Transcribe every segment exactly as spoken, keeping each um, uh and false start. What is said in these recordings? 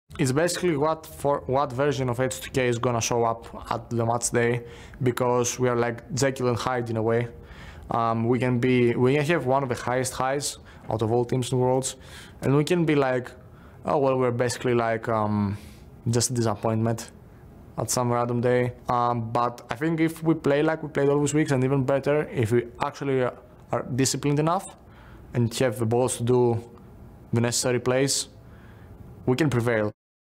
It's basically what for what version of H two K is gonna show up at the match day, because we are like Jekyll and Hyde in a way. Um, we can be, we can have one of the highest highs out of all teams in the world, and we can be like, oh well, we're basically like um, just a disappointment at some random day. Um, but I think if we play like we played all these weeks, and even better, if we actually are disciplined enough and have the balls to do the necessary plays, we can prevail.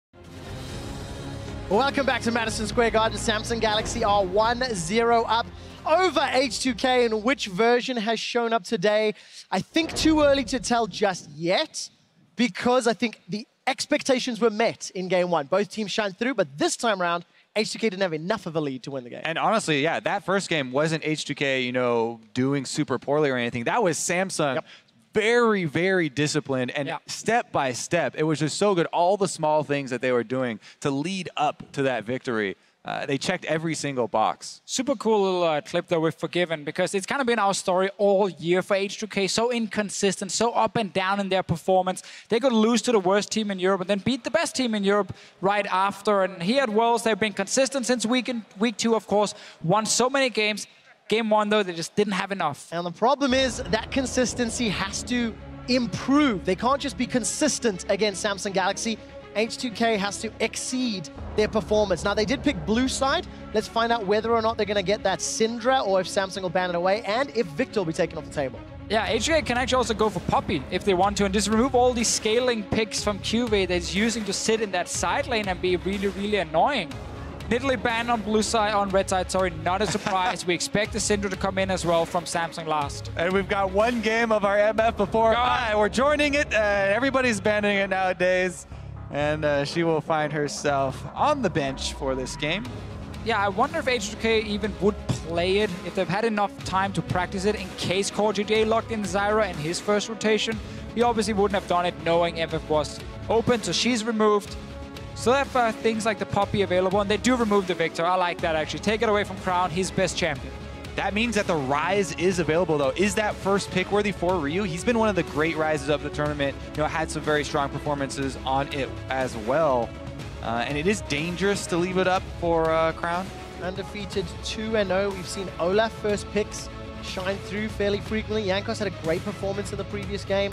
Welcome back to Madison Square Garden. Samsung Galaxy are one zero up over H two K, and which version has shown up today? I think too early to tell just yet, because I think the expectations were met in game one. Both teams shined through, but this time around, H two K didn't have enough of a lead to win the game. And honestly, yeah, that first game wasn't H two K, you know, doing super poorly or anything. That was Samsung. Yep. Very, very disciplined, and yeah. step by step, it was just so good. All the small things that they were doing to lead up to that victory, uh, they checked every single box. Super cool little uh, clip that we've forgiven, because it's kind of been our story all year for H two K. So inconsistent, so up and down in their performance. They could lose to the worst team in Europe and then beat the best team in Europe right after. And here at Worlds, they've been consistent since week, in, week two, of course. Won so many games. Game one, though, they just didn't have enough. And the problem is that consistency has to improve. They can't just be consistent against Samsung Galaxy. H two K has to exceed their performance. Now, they did pick blue side. Let's find out whether or not they're going to get that Syndra, or if Samsung will ban it away, and if Victor will be taken off the table. Yeah, H two K can actually also go for Poppy if they want to, and just remove all these scaling picks from Cuvee that he's using to sit in that side lane and be really, really annoying. Nidalee banned on blue side, on red side, sorry, not a surprise. We expect the Syndra to come in as well from Samsung last. And we've got one game of our M F before. Ah, we're joining it. Uh, everybody's banning it nowadays. And uh, she will find herself on the bench for this game. Yeah, I wonder if H two K even would play it, if they've had enough time to practice it in case CoreJJ locked in Zyra in his first rotation. He obviously wouldn't have done it knowing M F was open, so she's removed. So they have uh, things like the Poppy available, and they do remove the Victor. I like that, actually. Take it away from Crown, his best champion. That means that the Ryze is available, though. Is that first pick worthy for Ryu? He's been one of the great Ryzes of the tournament. You know, had some very strong performances on it as well. Uh, and it is dangerous to leave it up for uh, Crown. Undefeated two and oh. We've seen Olaf first picks shine through fairly frequently. Jankos had a great performance in the previous game.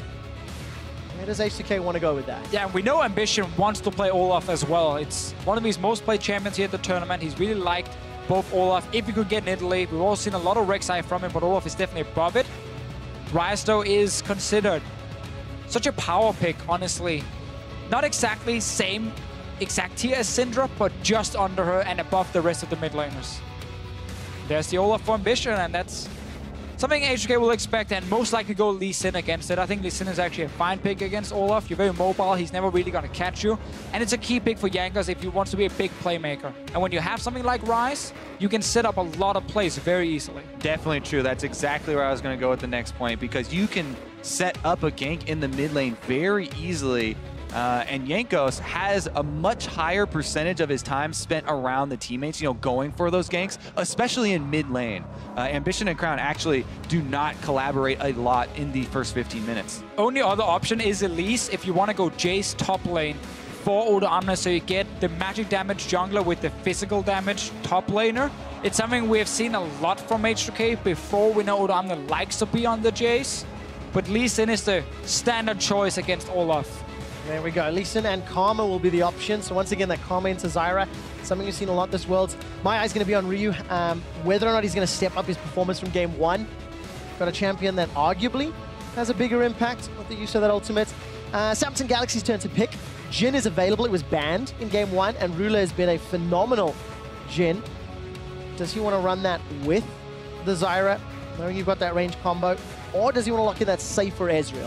Where does H two K want to go with that? Yeah, we know Ambition wants to play Olaf as well. It's one of his most played champions here at the tournament. He's really liked both Olaf. If he could get Nidalee, we've all seen a lot of Rek'Sai from him, but Olaf is definitely above it. Ryze, though, is considered such a power pick, honestly. Not exactly same exact tier as Syndra, but just under her and above the rest of the mid laners. There's the Olaf for Ambition, and that's something H two K will expect, and most likely go Lee Sin against it. I think Lee Sin is actually a fine pick against Olaf. You're very mobile. He's never really going to catch you. And it's a key pick for Jankos if he wants to be a big playmaker. And when you have something like Ryze, you can set up a lot of plays very easily. Definitely true. That's exactly where I was going to go with the next point, because you can set up a gank in the mid lane very easily. Uh, and Jankos has a much higher percentage of his time spent around the teammates, you know, going for those ganks, especially in mid lane. Uh, Ambition and Crown actually do not collaborate a lot in the first fifteen minutes. Only other option is Elise if you want to go Jace top lane for Odo Amna, so you get the magic damage jungler with the physical damage top laner. It's something we have seen a lot from H two K before. We know Odo Amna likes to be on the Jace, but Lee Sin is the standard choice against Olaf. There we go. Lee Sin and Karma will be the option. So once again, that Karma into Zyra, something you've seen a lot this Worlds. My eye's going to be on Ryu. Um, whether or not he's going to step up his performance from game one. Got a champion that arguably has a bigger impact with the use of that ultimate. Uh, Samsung Galaxy's turn to pick. Jhin is available. It was banned in game one, and Rula has been a phenomenal Jhin. Does he want to run that with the Zyra, knowing you've got that range combo? Or does he want to lock in that safer Ezreal?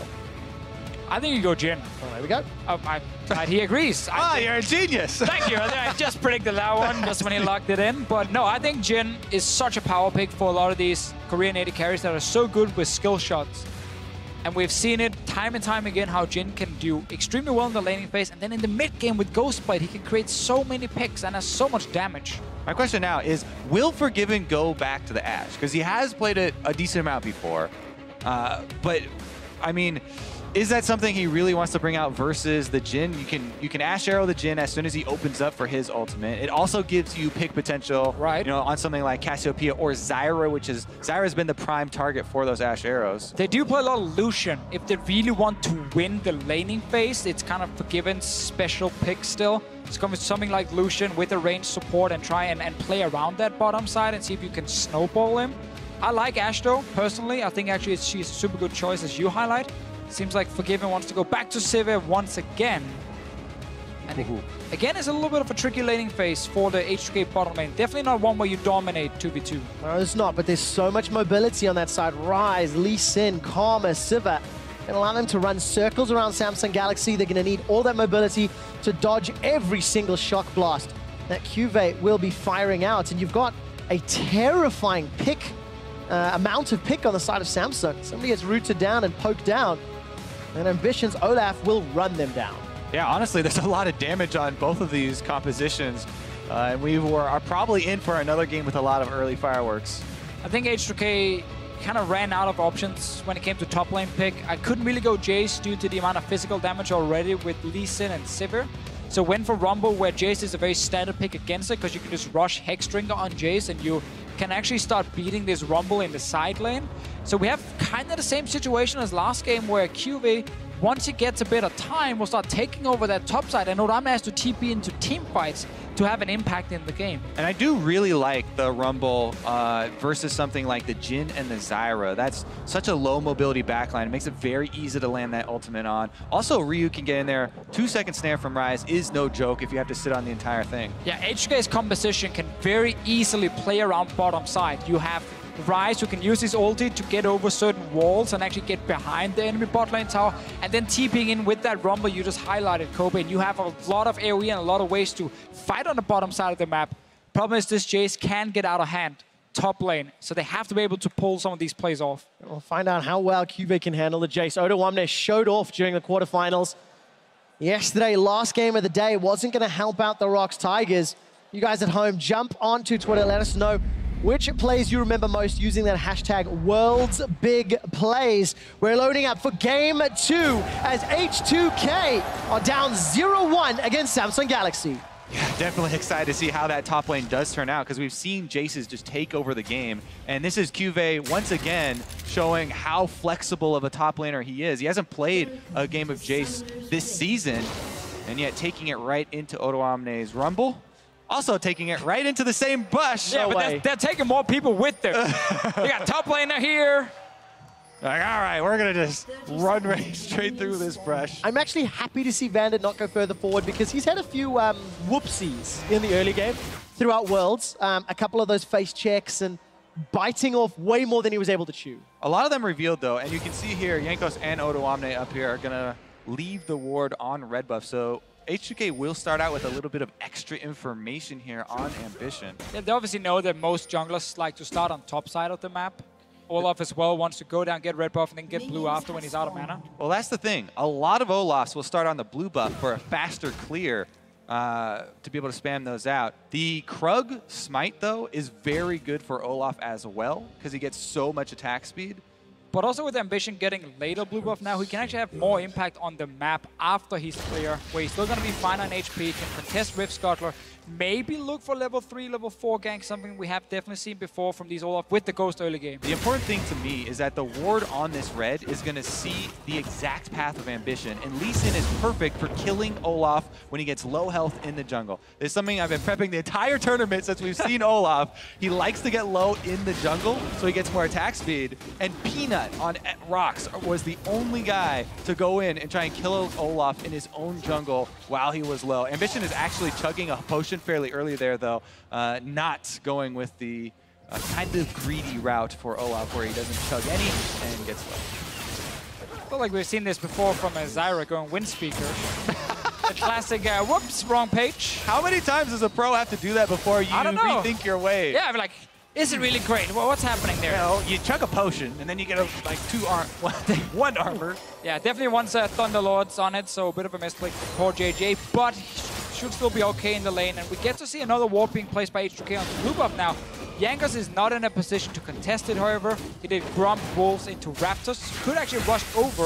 I think you go Jhin. Oh, there we go. Oh, I, I, he agrees. Ah, I, you're a genius. Thank you. I just predicted that one just when he locked it in. But no, I think Jhin is such a power pick for a lot of these Korean native carries that are so good with skill shots. And we've seen it time and time again how Jhin can do extremely well in the laning phase. And then in the mid game with Ghostbite, he can create so many picks and has so much damage. My question now is, will Forgiven go back to the Ashe? Because he has played it a decent amount before. Uh, but, I mean, Is that something he really wants to bring out versus the Jhin? You can you can Ash Arrow the Jhin as soon as he opens up for his ultimate. It also gives you pick potential, right? You know, on something like Cassiopeia or Zyra, which is Zyra's been the prime target for those Ash Arrows. They do play a lot of Lucian. If they really want to win the laning phase, it's kind of Forgiven's special pick still. It's going with something like Lucian with a range support and try and, and play around that bottom side and see if you can snowball him. I like Ashe though, personally. I think actually she's a super good choice as you highlight. Seems like Forgiven wants to go back to Sivir once again. And it, again, it's a little bit of a tricky laning phase for the H two K bottom lane. Definitely not one where you dominate two v two. No, it's not, but there's so much mobility on that side. Ryze, Lee Sin, Karma, Sivir. And allow them to run circles around Samsung Galaxy. They're going to need all that mobility to dodge every single shock blast that Cuvee will be firing out. And you've got a terrifying pick, uh, amount of pick on the side of Samsung. Somebody gets rooted down and poked down. And Ambition's Olaf will run them down. Yeah, honestly, there's a lot of damage on both of these compositions. Uh, and we were, are probably in for another game with a lot of early fireworks. I think H two K kind of ran out of options when it came to top lane pick. I couldn't really go Jace due to the amount of physical damage already with Lee Sin and Sivir. So went for Rumble, where Jace is a very standard pick against it, because you can just rush Hexdrinker on Jace and you can actually start beating this Rumble in the side lane. So we have kind of the same situation as last game, where Cuvee, once he gets a bit of time, will start taking over that top side, and Odamne has to T P into team fights to have an impact in the game. And I do really like the Rumble uh, versus something like the Jhin and the Zyra. That's such a low mobility backline. It makes it very easy to land that ultimate on. Also, Ryu can get in there. Two second snare from Ryze is no joke if you have to sit on the entire thing. Yeah, H two K's composition can very easily play around bottom side. You have Ryze, who can use his ulti to get over certain walls and actually get behind the enemy bot lane tower, and then TPing in with that Rumble you just highlighted, Kobe, and you have a lot of AoE and a lot of ways to fight on the bottom side of the map. Problem is, this Jace can get out of hand top lane, so they have to be able to pull some of these plays off. We'll find out how well Cuvee can handle the Jace. Odamne showed off during the quarterfinals. Yesterday, last game of the day, wasn't going to help out the Rocks Tigers. You guys at home, jump onto Twitter, let us know which plays you remember most using that hashtag World's Big Plays. We're loading up for game two as H two K are down zero one against Samsung Galaxy. Yeah, definitely excited to see how that top lane does turn out, because we've seen Jace's just take over the game. And this is Cuvee once again showing how flexible of a top laner he is. He hasn't played a game of Jace this season, and yet taking it right into Odamne's Rumble. Also taking it right into the same bush. Yeah, no but way. they're, they're taking more people with them. You got top laner here. Like, all right, we're going to just run right straight through this brush. I'm actually happy to see Vander not go further forward, because he's had a few um, whoopsies in the early game throughout Worlds. Um, a couple of those face checks and biting off way more than he was able to chew. A lot of them revealed, though, and you can see here, Jankos and Odamne up here are going to leave the ward on red buff. So H two K will start out with a little bit of extra information here on Ambition. Yeah, they obviously know that most junglers like to start on top side of the map. Olaf as well wants to go down, get red buff, and then get blue after when he's out of mana. Well, that's the thing. A lot of Olafs will start on the blue buff for a faster clear uh, to be able to spam those out. The Krug Smite, though, is very good for Olaf as well, because he gets so much attack speed. But also with Ambition getting later blue buff now, he can actually have more impact on the map after he's clear, where he's still going to be fine on H P, can contest Rift Scuttler, maybe look for level three, level four gank, something we have definitely seen before from these Olaf with the Ghost early game. The important thing to me is that the ward on this red is going to see the exact path of Ambition, and Lee Sin is perfect for killing Olaf when he gets low health in the jungle. It's something I've been prepping the entire tournament since we've seen Olaf. He likes to get low in the jungle, so he gets more attack speed, and Peanut on Rocks was the only guy to go in and try and kill Olaf in his own jungle while he was low. Ambition is actually chugging a potion fairly early there, though, uh, not going with the uh, kind of greedy route for Olaf, where he doesn't chug any and gets low. I feel like we've seen this before from a Zyra going Windspeaker. The classic, uh, whoops, wrong page. How many times does a pro have to do that before you I don't know. rethink your way? Yeah, I'm like, is it really great? Well, what's happening there? You know, you chug a potion, and then you get a, like two arm, one armor. Yeah, definitely wants uh, Thunderlords on it, so a bit of a misclick for poor J J, but should still be okay in the lane. And we get to see another warp being placed by H two K on the blue buff now. Jankos is not in a position to contest it, however. He did Grump Wolves into Raptors. Could actually rush over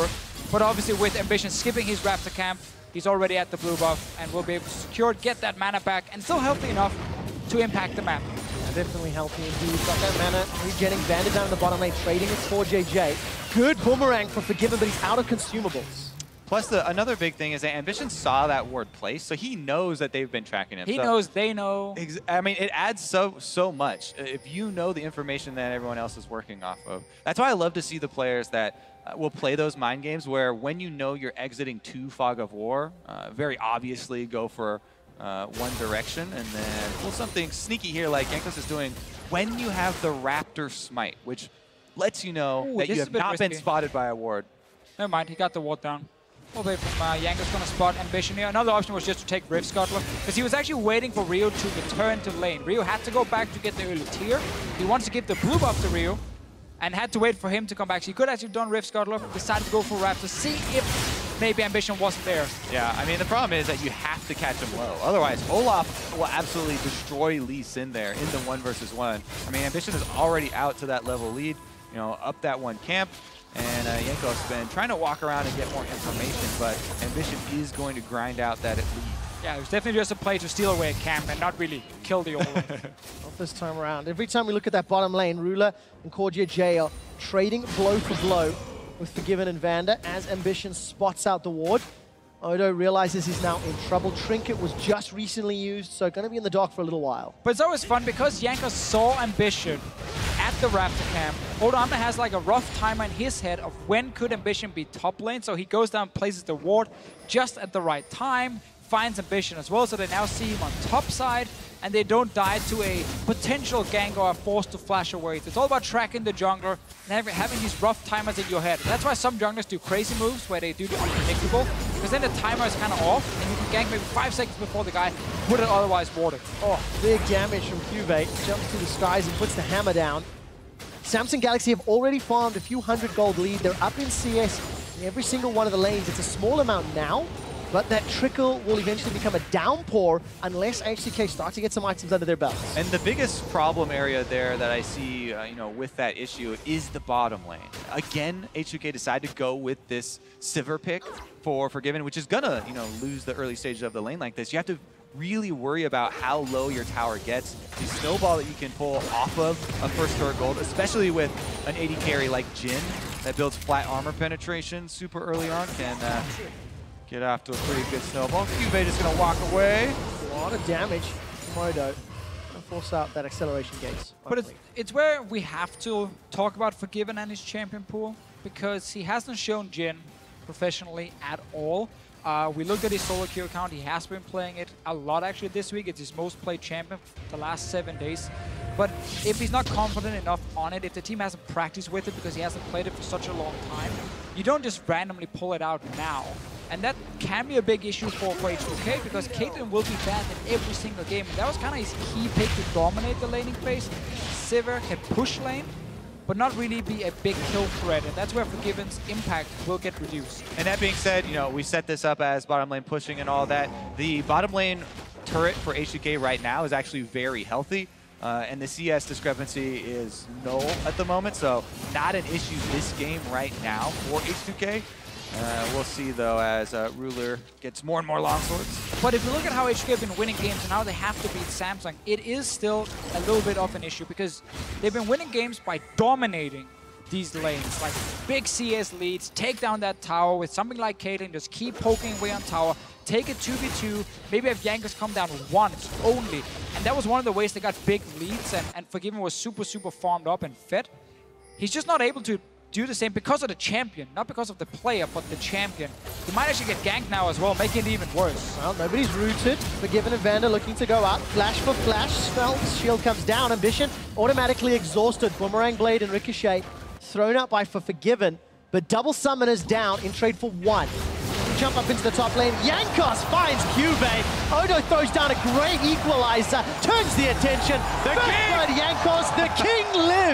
But obviously with Ambition skipping his Raptor camp, he's already at the blue buff and will be able to secure it, get that mana back, and still healthy enough to impact the map. Definitely healthy indeed. Got that mana regenning. Vander down in the bottom lane, trading it for J J. Good boomerang for Forgiven, but he's out of consumables. Plus, the, another big thing is that Ambition saw that ward place, so he knows that they've been tracking him. He so, knows, they know. Ex I mean, it adds so so much if you know the information that everyone else is working off of. That's why I love to see the players that uh, will play those mind games where when you know you're exiting to Fog of War, uh, very obviously go for uh, one direction and then pull something sneaky here like Jankos is doing when you have the Raptor Smite, which lets you know Ooh, that you this is have a bit not been risky. spotted by a ward. Never mind, he got the ward down. We'll wait from uh, Jankos gonna spot Ambition here. Another option was just to take Rift Scuttler, because he was actually waiting for Rio to return to lane. Rio had to go back to get the early tier. He wants to give the blue buff to Rio, and had to wait for him to come back. So he could actually have done Rift Scuttler, decided to go for Raptor, see if maybe Ambition wasn't there. Yeah, I mean, the problem is that you have to catch him low. Otherwise, Olaf will absolutely destroy Lee Sin there in the one versus one. I mean, Ambition is already out to that level lead, you know, up that one camp. And uh, Jankos been trying to walk around and get more information, but Ambition is going to grind out that lead. Yeah, it was definitely just a play to steal away a camp and not really kill the Olaf. Not this time around. Every time we look at that bottom lane, Ruler and Cordia J are trading blow for blow with Forgiven and Vander as Ambition spots out the ward. Odo realizes he's now in trouble. Trinket was just recently used, so going to be in the dock for a little while. But it's always fun because Jankos saw Ambition at the Raptor camp. Odoamne has like a rough timer in his head of when could Ambition be top lane, so he goes down, places the ward just at the right time, finds Ambition as well, so they now see him on top side, and they don't die to a potential gank or are forced to flash away. It's all about tracking the jungler and having these rough timers in your head. That's why some junglers do crazy moves where they do the unpredictable, because then the timer is kind of off, and you can gank maybe five seconds before the guy would have otherwise warded. Oh, big damage from Cuvee. Jumps to the skies and puts the hammer down. Samsung Galaxy have already farmed a few hundred gold lead. They're up in C S in every single one of the lanes. It's a small amount now, but that trickle will eventually become a downpour unless H C K start to get some items under their belts. And the biggest problem area there that I see, uh, you know, with that issue is the bottom lane. Again, H two K decided to go with this Sivir pick for Forgiven, which is gonna, you know, lose the early stages of the lane like this. You have to really worry about how low your tower gets. The snowball that you can pull off of a first store gold, especially with an A D carry like Jhin that builds flat armor penetration super early on, can uh, get off to a pretty good snowball. Cuvee just gonna walk away. A lot of damage from Odo. And force out that acceleration gaze. But it's, it's where we have to talk about Forgiven and his champion pool, because he hasn't shown Jhin professionally at all. Uh, we looked at his solo queue account. He has been playing it a lot actually this week. It's his most played champion the last seven days. But if he's not confident enough on it, if the team hasn't practiced with it because he hasn't played it for such a long time, you don't just randomly pull it out now. And that can be a big issue for, for H two K, because Caitlyn will be banned in every single game. And that was kind of his key pick to dominate the laning phase. Sivir can push lane, but not really be a big kill threat, and that's where Forgiven's impact will get reduced. And that being said, you know, we set this up as bottom lane pushing and all that. The bottom lane turret for H two K right now is actually very healthy, uh, and the C S discrepancy is null at the moment, so not an issue this game right now for H two K. Uh, we'll see, though, as uh, Ruler gets more and more longswords. But if you look at how H two K have been winning games and now they have to beat Samsung, it is still a little bit of an issue, because they've been winning games by dominating these lanes, like big C S leads, take down that tower with something like Caitlyn, just keep poking away on tower, take it two v two, maybe have Jankos come down once only. And that was one of the ways they got big leads, and, and Forgiven was super, super farmed up and fed. He's just not able to do the same because of the champion, not because of the player, but the champion. He might actually get ganked now as well, making it even worse. Well, nobody's rooted. Forgiven and Vander looking to go out. Flash for flash. Spell's shield comes down. Ambition automatically exhausted. Boomerang Blade and Ricochet thrown out by for Forgiven, but double summoners down in trade for one. Jump up into the top lane. Jankos finds Cuvee. Odo throws down a great equalizer, turns the attention. The First king! blood Jankos, the king lives.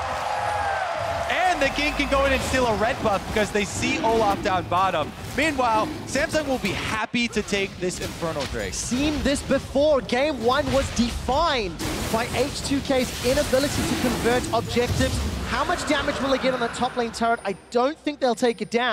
And the king can go in and steal a red buff because they see Olaf down bottom. Meanwhile, Samsung will be happy to take this Infernal Drake. Seen this before. Game one was defined by H two K's inability to convert objectives. How much damage will they get on the top lane turret? I don't think they'll take it down.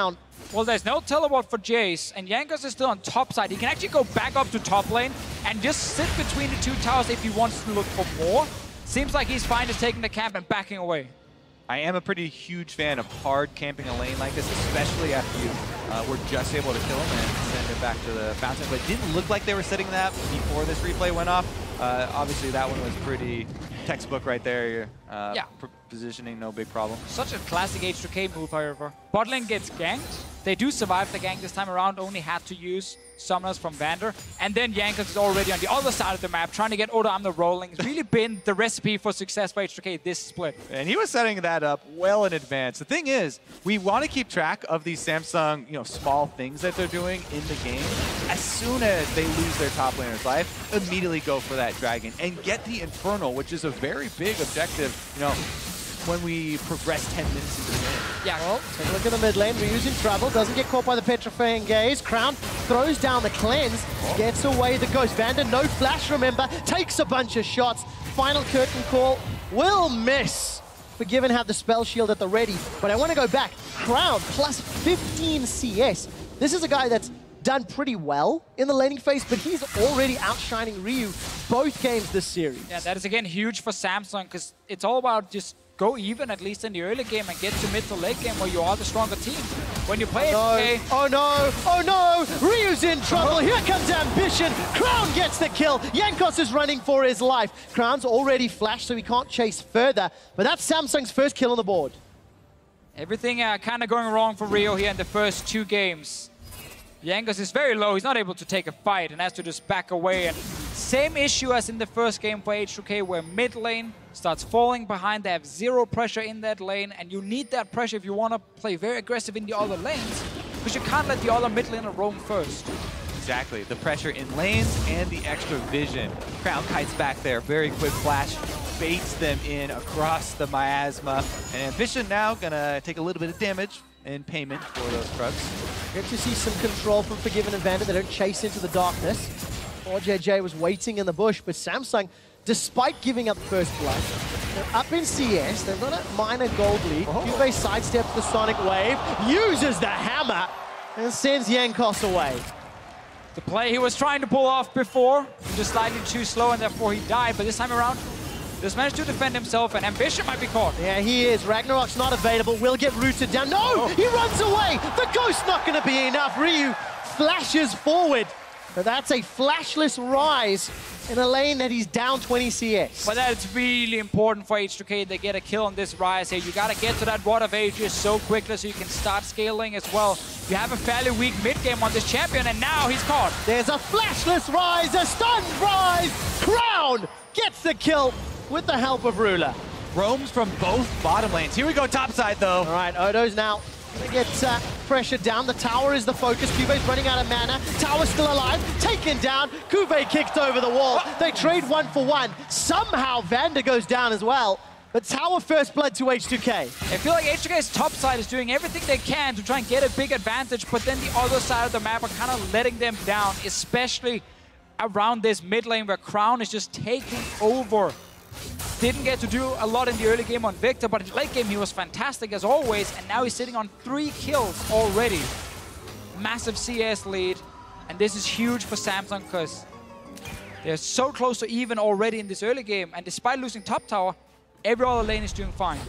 Well, there's no teleport for Jace, and Jankos is still on top side. He can actually go back up to top lane and just sit between the two towers if he wants to look for more. Seems like he's fine just taking the camp and backing away. I am a pretty huge fan of hard camping a lane like this, especially after you uh, were just able to kill him and send it back to the fountain. But it didn't look like they were setting that before this replay went off. Uh, obviously, that one was pretty textbook right there. Uh, yeah. Positioning, no big problem. Such a classic H two K move, however. Bot lane gets ganked. They do survive the gank this time around, only had to use summoners from Vander. And then Jankos is already on the other side of the map, trying to get Odo Amna rolling. It's really been the recipe for success for H two K this split. And he was setting that up well in advance. The thing is, we want to keep track of these Samsung, you know, small things that they're doing in the game. As soon as they lose their top laner's life, immediately go for that dragon and get the Infernal, which is a very big objective, you know, when we progress ten minutes into the game. Yeah. Well, take a look at the mid lane. Ryu's in trouble. Doesn't get caught by the Petrifying Gaze. Crown throws down the cleanse. Gets away the Ghost. Vander, no flash, remember. Takes a bunch of shots. Final curtain call. Will miss. Forgiven have the spell shield at the ready. But I want to go back. Crown plus fifteen C S. This is a guy that's done pretty well in the laning phase, but he's already outshining Ryu both games this series. Yeah, that is again huge for Samsung, because it's all about just go even, at least in the early game, and get to mid to late game where you are the stronger team. When you play no. H two K... Oh no! Oh no! Ryu's in trouble! Here comes Ambition! Crown gets the kill! Jankos is running for his life. Crown's already flashed, so he can't chase further, but that's Samsung's first kill on the board. Everything uh, kind of going wrong for Rio here in the first two games. Jankos is very low, he's not able to take a fight and has to just back away. And same issue as in the first game for H two K, where mid lane starts falling behind. They have zero pressure in that lane, and you need that pressure if you want to play very aggressive in the other lanes, because you can't let the other mid laner roam first. Exactly, the pressure in lanes and the extra vision. Crown kites back there, very quick flash, baits them in across the miasma. And Ambition now gonna take a little bit of damage in payment for those trucks. Good to see some control from Forgiven and Vander. They don't chase into the darkness. four J J was waiting in the bush, but Samsung, despite giving up first blood, they're up in C S. They've got a minor gold lead. Oh. Cuvée sidesteps the Sonic Wave, uses the hammer, and sends Jankos away. The play he was trying to pull off before, just slightly too slow, and therefore he died. But this time around, just managed to defend himself, and Ambition might be caught. Yeah, he is. Ragnarok's not available. Will get rooted down. No! Oh. He runs away! The Ghost's not going to be enough. Ryu flashes forward. But that's a flashless rise in a lane that he's down twenty C S. But that's really important for H two K. They get a kill on this rise here. You got to get to that Water of Ages so quickly so you can start scaling as well. You have a fairly weak mid game on this champion, and now he's caught. There's a flashless rise, a stunned rise. Crown gets the kill with the help of Ruler. Roams from both bottom lanes. Here we go, top side though. All right, Odo's now gonna get uh, pressure down. The tower is the focus. Cuvé's running out of mana. Tower's still alive. Taken down. Cuvée kicked over the wall. They trade one for one. Somehow Vander goes down as well. But Tower first blood to H two K. I feel like H two K's top side is doing everything they can to try and get a big advantage, but then the other side of the map are kind of letting them down, especially around this mid lane where Crown is just taking over. Didn't get to do a lot in the early game on Victor, but in late game he was fantastic as always, and now he's sitting on three kills already. Massive C S lead, and this is huge for Samsung because they're so close to even already in this early game, and despite losing top tower, every other lane is doing fine.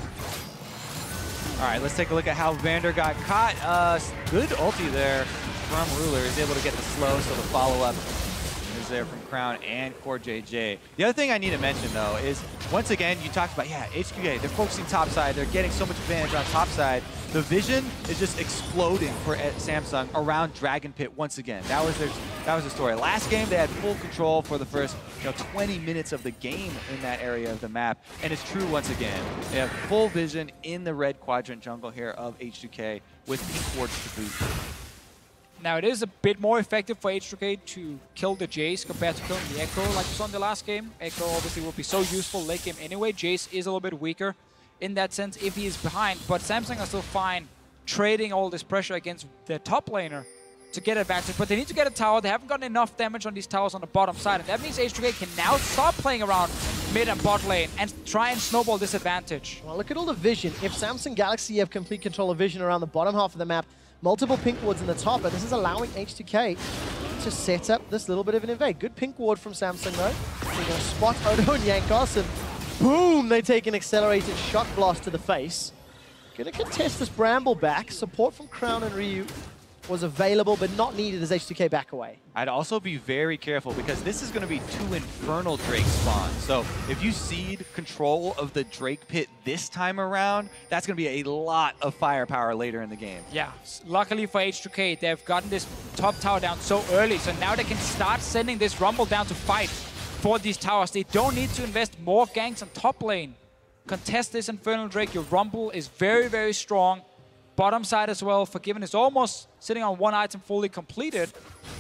All right, let's take a look at how Vander got caught. Uh, good ulti there from Ruler. Is able to get the slow, so the follow-up is there from Crown and Core J J. The other thing I need to mention, though, is once again, you talked about, yeah, H two K, they're focusing top side. They're getting so much advantage on top side. The vision is just exploding for Samsung around Dragon Pit once again. That was their that was the story. Last game, they had full control for the first you know, twenty minutes of the game in that area of the map. And it's true once again. They have full vision in the red quadrant jungle here of H two K with Pink Ward to boot. Now it is a bit more effective for H two K to kill the Jace compared to killing the Echo like you saw in the last game. Echo obviously will be so useful late game anyway. Jace is a little bit weaker in that sense if he is behind, but Samsung are still fine trading all this pressure against their top laner to get advantage. But they need to get a tower. They haven't gotten enough damage on these towers on the bottom side, and that means H two K can now stop playing around mid and bot lane and try and snowball this advantage. Well, look at all the vision. If Samsung Galaxy have complete control of vision around the bottom half of the map, multiple pink wards in the top, but this is allowing H two K to set up this little bit of an invade. Good pink ward from Samsung though. They're going to spot Odo and Jankos, and boom, they take an accelerated shock blast to the face. Going to contest this Bramble back. Support from Crown and Ryu was available, but not needed as H two K back away. I'd also be very careful because this is going to be two Infernal Drake spawns. So if you cede control of the Drake pit this time around, that's going to be a lot of firepower later in the game. Yeah, luckily for H two K, they've gotten this top tower down so early, so now they can start sending this Rumble down to fight for these towers. They don't need to invest more ganks on top lane. Contest this Infernal Drake. Your Rumble is very, very strong. Bottom side as well. Forgiven is almost sitting on one item fully completed.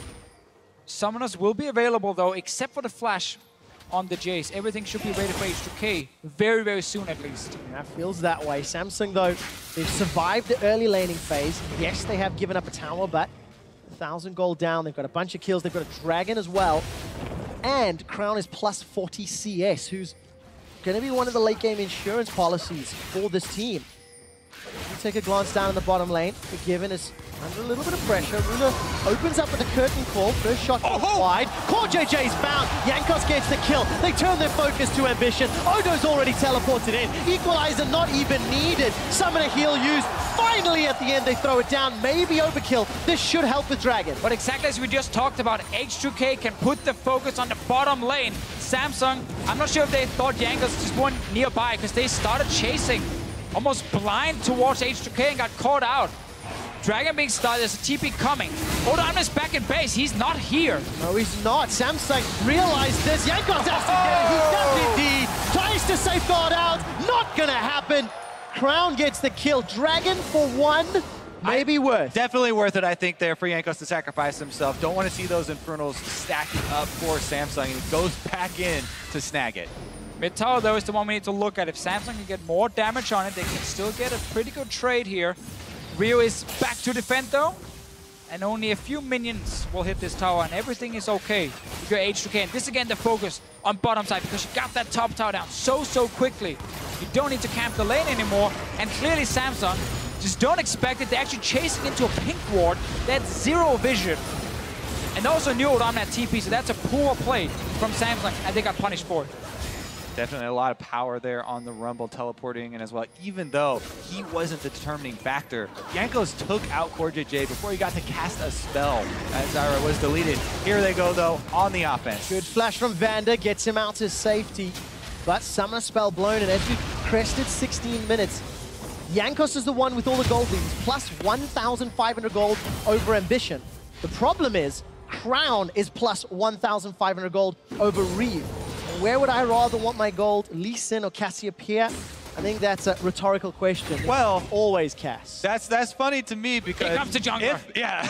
Summoners will be available though, except for the flash on the Jace. Everything should be ready for H two K very, very soon at least. Yeah, feels that way. Samsung though, they've survived the early laning phase. Yes, they have given up a tower, but one thousand gold down. They've got a bunch of kills. They've got a dragon as well. And Crown is plus forty C S, who's going to be one of the late game insurance policies for this team. You take a glance down in the bottom lane. Forgiven is under a little bit of pressure. Ruler opens up with a curtain call. First shot goes oh, wide. CoreJJ's found. Jankos gets the kill. They turn their focus to Ambition. Odo's already teleported in. Equalizer not even needed. Summoner heal used. Finally at the end they throw it down. Maybe overkill. This should help with Dragon. But exactly as we just talked about, H two K can put the focus on the bottom lane. Samsung, I'm not sure if they thought Jankos just went nearby because they started chasing almost blind towards H two K and got caught out. Dragon being started, there's a T P coming. Odoamne is back in base, he's not here. No, he's not. Samsung realized this. Jankos has to get it. He does indeed. Tries to safeguard out. Not gonna happen. Crown gets the kill. Dragon for one. Maybe I, worth. Definitely worth it, I think, there for Jankos to sacrifice himself. Don't want to see those Infernals stacking up for Samsung, and he goes back in to snag it. Mid tower, though, is the one we need to look at. If Samsung can get more damage on it, they can still get a pretty good trade here. Ryu is back to defend, though. And only a few minions will hit this tower, and everything is okay. You got H two K, and this again, the focus on bottom side, because you got that top tower down so, so quickly. You don't need to camp the lane anymore, and clearly Samsung just don't expect it. They're actually chasing into a pink ward. They had zero vision. And also knew Odoamne had T P, so that's a poor play from Samsung, and they got punished for it. Definitely a lot of power there on the Rumble teleporting in as well, even though he wasn't the determining factor. Jankos took out CoreJJ before he got to cast a spell as Zyra was deleted. Here they go, though, on the offense. Good flash from Vander, gets him out to safety. But Summoner spell blown, and as we crested sixteen minutes, Jankos is the one with all the gold leads, plus one thousand five hundred gold over Ambition. The problem is, Crown is plus one thousand five hundred gold over Ryu. Where would I rather want my gold, Lee Sin or Cassiopeia? I think that's a rhetorical question. Well, always Cass. That's that's funny to me because Here comes the jungler. If, yeah,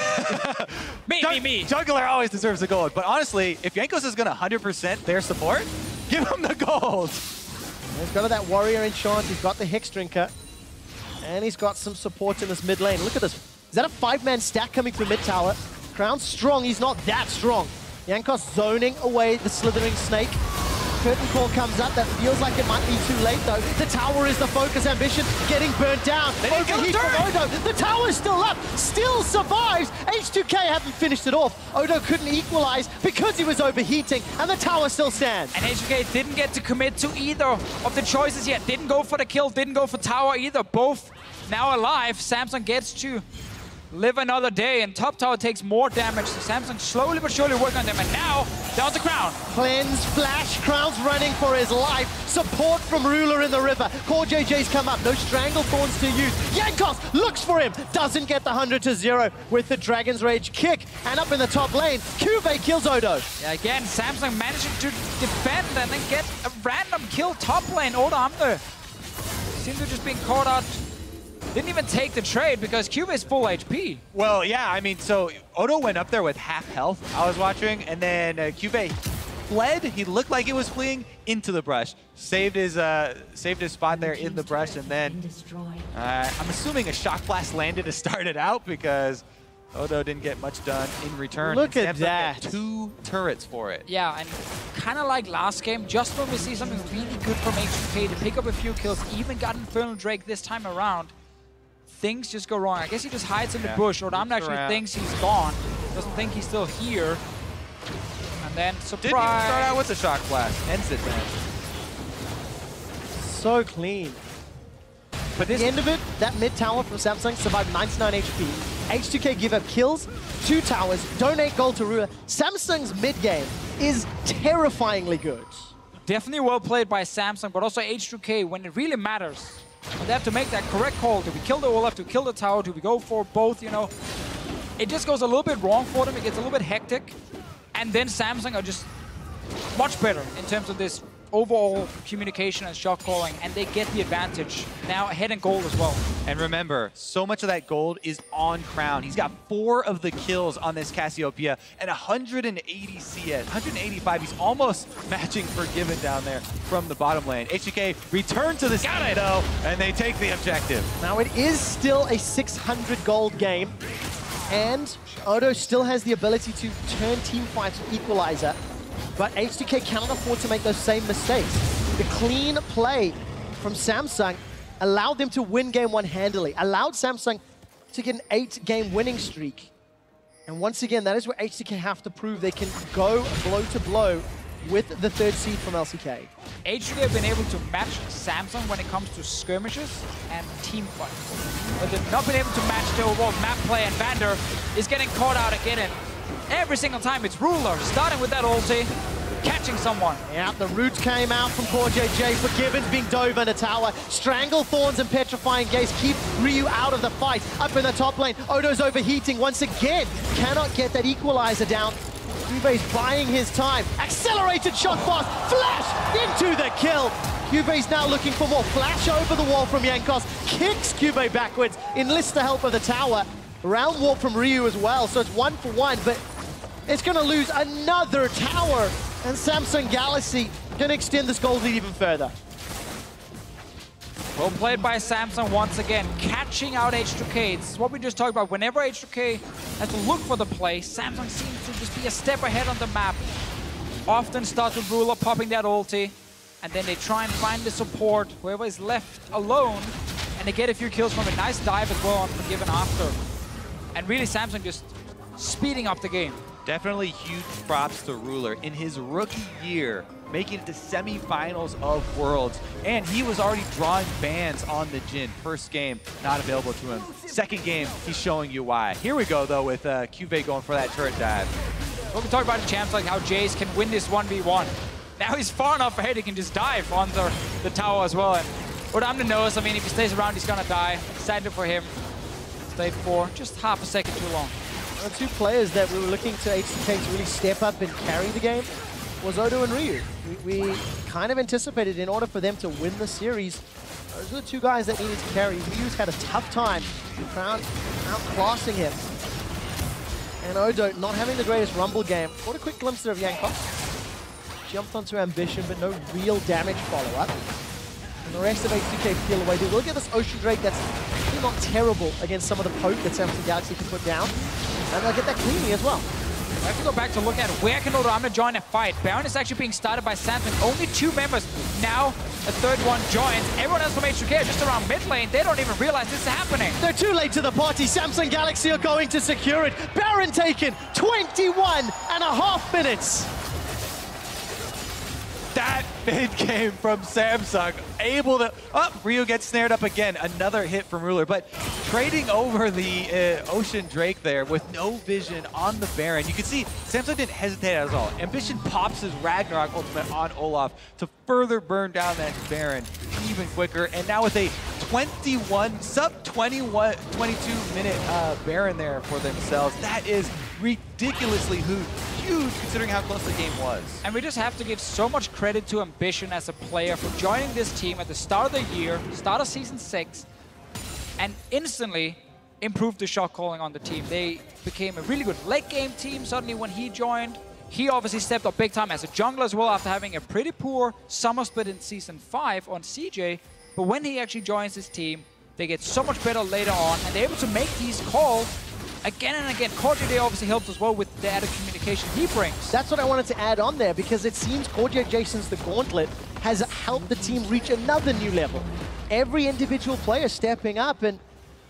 me, Jung me, me. Jungler always deserves the gold. But honestly, if Jankos is going to one hundred percent their support, give him the gold. He's got that warrior enchant. He's got the Hex Drinker, and he's got some support in this mid lane. Look at this. Is that a five-man stack coming through mid tower? Crown's strong. He's not that strong. Jankos zoning away the slithering snake. Curtain call comes up. That feels like it might be too late, though. The tower is the focus. Ambition getting burnt down. Overheat from Odo. The tower is still up. Still survives. H two K haven't finished it off. Odo couldn't equalize because he was overheating, and the tower still stands. And H two K didn't get to commit to either of the choices yet. Didn't go for the kill, didn't go for tower either. Both now alive. Samsung gets to live another day, and top tower takes more damage. So Samsung slowly but surely working on them, and now down to Crown. Cleanse, flash, Crown's running for his life. Support from Ruler in the river. CoreJJ's come up, no Stranglethorns to use. Jankos looks for him, doesn't get the one hundred to zero with the Dragon's Rage kick. And up in the top lane, Cuvee kills Odo. Yeah, again, Samsung managing to defend and then get a random kill top lane. Odoamne seems to just being caught out. Didn't even take the trade because Cuvee is full H P. Well, yeah, I mean, so Odo went up there with half health, I was watching, and then uh, Cuvee fled. He looked like he was fleeing into the brush. Saved his uh, saved his spot there in the brush, and then uh, I'm assuming a shock blast landed to start it out because Odo didn't get much done in return. Look and at Samsung that. got two turrets for it. Yeah, and kind of like last game, just when we see something really good from H two K to pick up a few kills, even got Infernal Drake this time around. things just go wrong. I guess he just hides in Yeah. the bush, or Damn actually around. thinks he's gone. Doesn't think he's still here. And then, surprise! Didn't even start out with the shock blast. Ends it then. So clean. But at the end of it, that mid tower from Samsung survived ninety-nine H P. H two K give up kills, two towers, donate gold to Rua. Samsung's mid game is terrifyingly good. Definitely well played by Samsung, but also H two K when it really matters. And they have to make that correct call. Do we kill the Olaf? Do we kill the tower? Do we go for both, you know? It just goes a little bit wrong for them. It gets a little bit hectic. And then Samsung are just much better in terms of this overall communication and shot calling, and they get the advantage. Now ahead in gold as well. And remember, so much of that gold is on Crown. He's got four of the kills on this Cassiopeia and one hundred eighty C S, one hundred eighty-five. He's almost matching Forgiven down there from the bottom lane. H two K return to the sky though, and they take the objective. Now it is still a six hundred gold game, and Odo still has the ability to turn team fights with Equalizer. But H two K cannot afford to make those same mistakes. The clean play from Samsung allowed them to win game one handily, allowed Samsung to get an eight game winning streak. And once again, that is where H two K have to prove they can go blow to blow with the third seed from L C K. H two K have been able to match Samsung when it comes to skirmishes and team fights. But they've not been able to match the overall map play, and Vander is getting caught out again. And every single time it's Ruler starting with that ulti, catching someone. Yeah, the roots came out from CoreJJ. Forgiven's being dove in a tower. Strangle Thorns and Petrifying Gaze keep Ryu out of the fight. Up in the top lane, Odo's overheating once again. Cannot get that equalizer down. Cube's buying his time. Accelerated shot fast. Flash into the kill. Cube's now looking for more. Flash over the wall from Jankos. Kicks Cube backwards. Enlists the help of the tower. Round warp from Ryu as well. So it's one for one, but it's going to lose another tower. And Samsung Galaxy going to extend this gold lead even further. Well played by Samsung once again, catching out H two K. It's what we just talked about. Whenever H two K has to look for the play, Samsung seems to just be a step ahead on the map. Often starts with Ruler popping that ulti, and then they try and find the support, whoever is left alone, and they get a few kills from a nice dive as well on Forgiven after. And really Samsung just speeding up the game. Definitely huge props to Ruler in his rookie year, making it to semifinals of Worlds, and he was already drawing bans on the Jhin. First game, not available to him. Second game, he's showing you why. Here we go, though, with uh, Cuvée going for that turret dive. When we talk about the champs, like how Jace can win this one v one. Now he's far enough ahead, he can just dive on the, the tower as well. And Odamna knows, I mean, if he stays around, he's gonna die. Excited for him. Stayed for just half a second too long. The two players that we were looking to H two K to really step up and carry the game was Odo and Ryu. We, we kind of anticipated in order for them to win the series, those are the two guys that needed to carry. Ryu's had a tough time out, outclassing him. And Odo not having the greatest Rumble game. What a quick glimpse there of Jankos. Jumped onto Ambition, but no real damage follow-up. And the rest of H two K peel away. They will get this Ocean Drake that's really not terrible against some of the poke that Samsung Galaxy can put down. And they'll get that cleanly as well. I have to go back to look at where can Odamna join a fight. Baron is actually being started by Samsung. Only two members. Now a third one joins. Everyone else from H two K are just around mid lane. They don't even realize this is happening. They're too late to the party. Samsung Galaxy are going to secure it. Baron taken. twenty-one and a half minutes. That mid game from Samsung, able to, up, oh, Ryu gets snared up again, another hit from Ruler, but trading over the uh, Ocean Drake there with no vision on the Baron. You can see Samsung didn't hesitate at all. Ambition pops his Ragnarok ultimate on Olaf to further burn down that Baron even quicker, and now with a twenty-one, sub twenty-one, twenty-two minute uh, Baron there for themselves, that is ridiculously huge. Huge considering how close the game was. And we just have to give so much credit to Ambition as a player for joining this team at the start of the year, start of season six, and instantly improved the shot calling on the team. They became a really good late game team suddenly when he joined. He obviously stepped up big time as a jungler as well after having a pretty poor summer split in season five on C J. But when he actually joins his team, they get so much better later on, and they're able to make these calls again and again. CoreJJ obviously helps as well with the added communication he brings. That's what I wanted to add on there, because it seems CoreJJ since the Gauntlet has helped the team reach another new level. Every individual player stepping up, and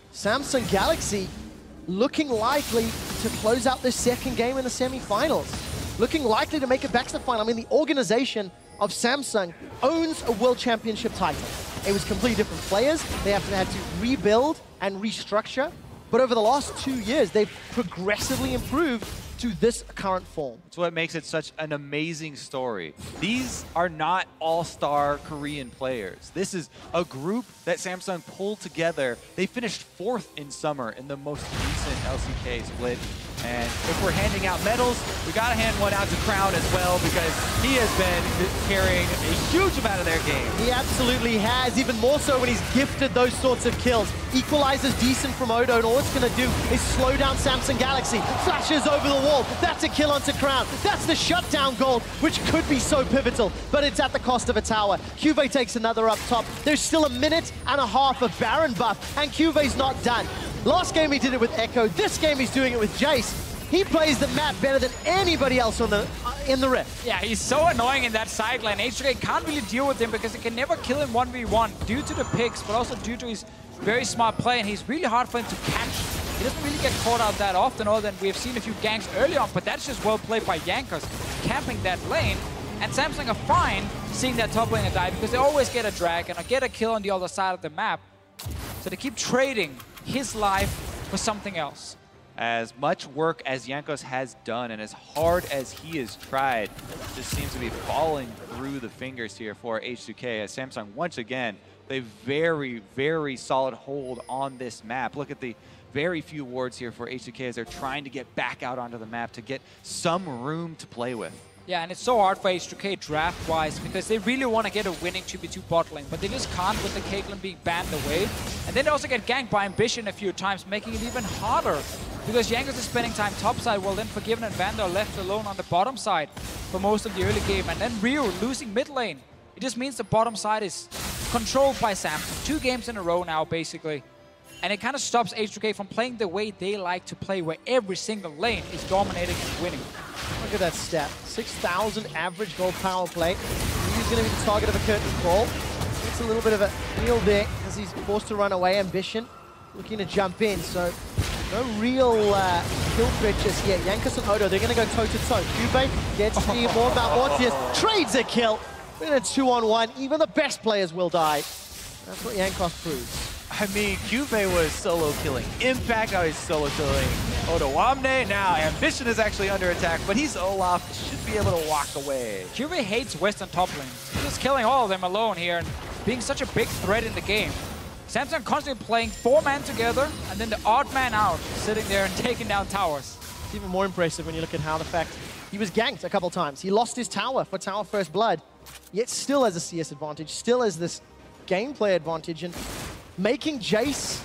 Samsung Galaxy looking likely to close out this second game in the semi-finals. Looking likely to make it back to the final. I mean, the organization of Samsung owns a World Championship title. It was completely different players. They have to, had to rebuild and restructure. But over the last two years, they've progressively improved to this current form. It's what makes it such an amazing story. These are not all-star Korean players. This is a group that Samsung pulled together. They finished fourth in summer in the most recent L C K split. And if we're handing out medals, we gotta hand one out to Crown as well, because he has been carrying a huge amount of their game. He absolutely has, even more so when he's gifted those sorts of kills. Equalizer's decent from Odo, and all it's gonna do is slow down Samsung Galaxy. Flashes over the wall, that's a kill onto Crown. That's the shutdown gold, which could be so pivotal, but it's at the cost of a tower. Cuvee takes another up top. There's still a minute and a half of Baron buff, and Cuvee's not done. Last game he did it with Echo, this game he's doing it with Jace. He plays the map better than anybody else on the uh, in the Rift. Yeah, he's so annoying in that side lane. H two K can't really deal with him because he can never kill him one v one due to the picks, but also due to his very smart play, and he's really hard for him to catch. He doesn't really get caught out that often, other than we've seen a few ganks early on, but that's just well played by Jankos, camping that lane. And Samsung are fine seeing that top laner die because they always get a drag and get a kill on the other side of the map. So they keep trading his life for something else. As much work as Jankos has done and as hard as he has tried, just seems to be falling through the fingers here for H two K, as Samsung once again, they very, very solid hold on this map. Look at the very few wards here for H two K as they're trying to get back out onto the map to get some room to play with. Yeah, and it's so hard for H two K draft-wise because they really want to get a winning two v two bot lane, but they just can't with the Caitlyn being banned away. And then they also get ganked by Ambition a few times, making it even harder because Jankos is spending time topside, while then Forgiven and Vander are left alone on the bottom side for most of the early game. And then Ryu losing mid lane. It just means the bottom side is controlled by Samsung. Two games in a row now, basically. And it kind of stops H two K from playing the way they like to play, where every single lane is dominating and winning. Look at that stat. six thousand average gold power play. He's going to be the target of a curtain call. It's a little bit of a heal there as he's forced to run away. Ambition looking to jump in, so no real uh, kill threat just yet. Jankos and Odo, they're going to go toe-to-toe. Cuvee gets the more about Morpheus, trades a kill. In a two-on-one, even the best players will die. That's what Jankos proves. I mean, Cuvee was solo killing Impact, now he's solo killing Odoamne. Now Ambition is actually under attack, but he's Olaf, should be able to walk away. Cuvee hates Western top lane. He's just killing all of them alone here and being such a big threat in the game. Samsung constantly playing four man together and then the odd man out, sitting there and taking down towers. It's even more impressive when you look at how the fact he was ganked a couple times. He lost his tower for Tower First Blood, yet still has a C S advantage, still has this gameplay advantage, and making Jace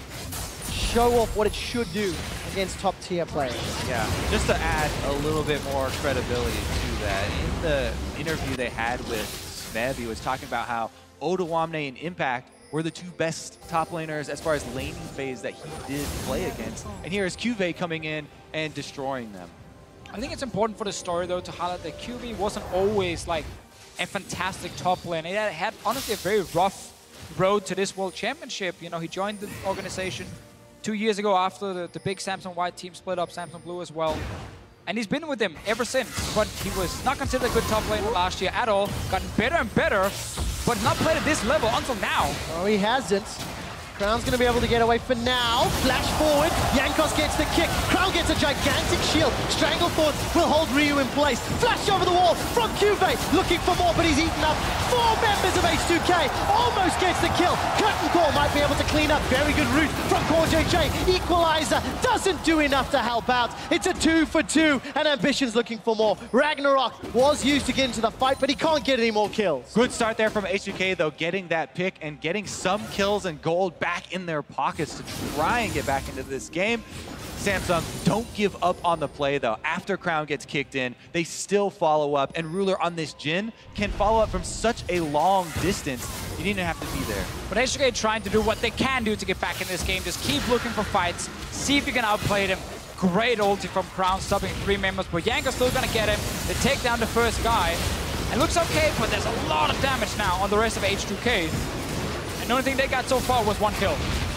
show off what it should do against top tier players. Yeah, just to add a little bit more credibility to that, in the interview they had with Smeb, he was talking about how Odoamne and Impact were the two best top laners as far as laning phase that he did play against. And here is Cuvee coming in and destroying them. I think it's important for the story, though, to highlight that Cuvee wasn't always like a fantastic top lane. He had, had honestly a very rough road to this World Championship. You know, he joined the organization two years ago after the, the big Samsung White team split up, Samsung Blue as well. And he's been with them ever since. But he was not considered a good top laner last year at all. Gotten better and better, but not played at this level until now. Oh, he hasn't. Crown's going to be able to get away for now. Flash forward. Jankos gets the kick. Crown gets a gigantic shield. Stranglethorn will hold Ryu in place. Flash over the wall from Cuvee. Looking for more, but he's eaten up four members of H two K. Almost gets the kill. Curtain Call might be able to clean up. Very good route from Core J J. Equalizer doesn't do enough to help out. It's a two for two, and Ambition's looking for more. Ragnarok was used to get into the fight, but he can't get any more kills. Good start there from H two K, though, getting that pick and getting some kills and gold back in their pockets to try and get back into this game. Samsung don't give up on the play, though. After Crown gets kicked in, they still follow up, and Ruler on this Jhin can follow up from such a long distance. You didn't have to be there. But H two K trying to do what they can do to get back in this game. Just keep looking for fights, see if you can outplay them. Great ulti from Crown, stopping three members, but Jankos still gonna get him. They take down the first guy. It looks okay, but there's a lot of damage now on the rest of H two K. And the only thing they got so far was one kill.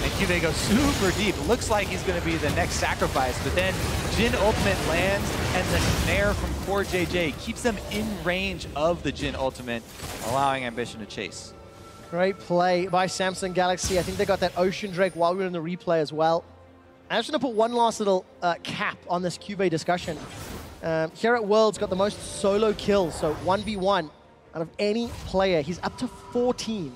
And Cuvee goes super deep. Looks like he's going to be the next sacrifice, but then Jhin ultimate lands, and the snare from Core J J keeps them in range of the Jhin ultimate, allowing Ambition to chase. Great play by Samsung Galaxy. I think they got that Ocean Drake while we were in the replay as well. I'm just going to put one last little uh, cap on this Cuvee discussion. Um, here at Worlds, got the most solo kills, so one v one out of any player. He's up to fourteen.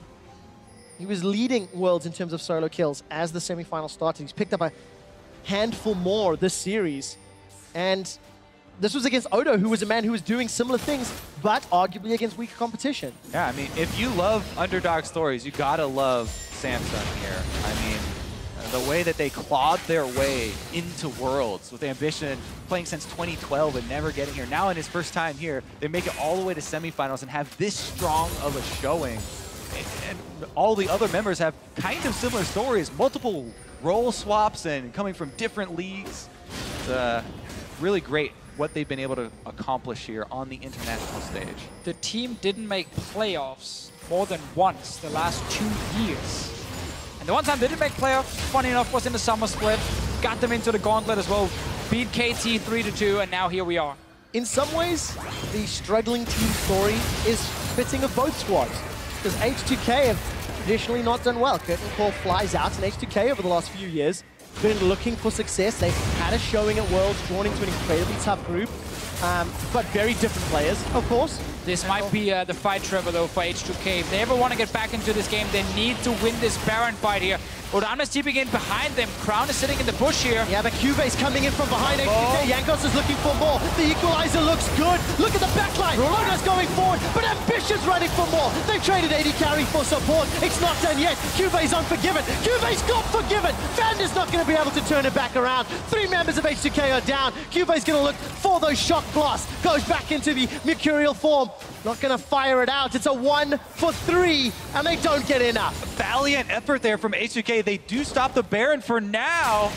He was leading Worlds in terms of solo kills as the semifinal started. He's picked up a handful more this series. And this was against Odo, who was a man who was doing similar things, but arguably against weaker competition. Yeah, I mean, if you love underdog stories, you gotta love Samsung here. I mean, the way that they clawed their way into Worlds with Ambition playing since twenty twelve and never getting here. Now in his first time here, they make it all the way to semifinals and have this strong of a showing. And all the other members have kind of similar stories, multiple role swaps and coming from different leagues. It's uh, really great what they've been able to accomplish here on the international stage. The team didn't make playoffs more than once the last two years. And the one time they did make playoffs, funny enough, was in the summer split. Got them into the gauntlet as well. Beat K T three to two, and now here we are. In some ways, the struggling team story is fitting of both squads. Because H two K have traditionally not done well. Curtain Call flies out, and H two K over the last few years been looking for success. They've had a showing at Worlds, drawn into an incredibly tough group, um, but very different players, of course. This might be uh, the fight, Trevor, though, for H two K. If they ever want to get back into this game, they need to win this Baron fight here. Odamna's keeping in behind them. Crown is sitting in the bush here. Yeah, but Cuve's coming in from behind H two K. Oh. Jankos is looking for more. The equalizer looks good. Look at the backline. Rona's going forward, but Ambition's running for more. They've traded A D carry for support. It's not done yet. Cuve's unforgiven. Cuve's got forgiven. Vander's not going to be able to turn it back around. Three members of H two K are down. Cuve's going to look for those shock blasts. Goes back into the Mercurial form. Not going to fire it out. It's a one for three, and they don't get enough. Valiant effort there from H two K. They do stop the Baron for now.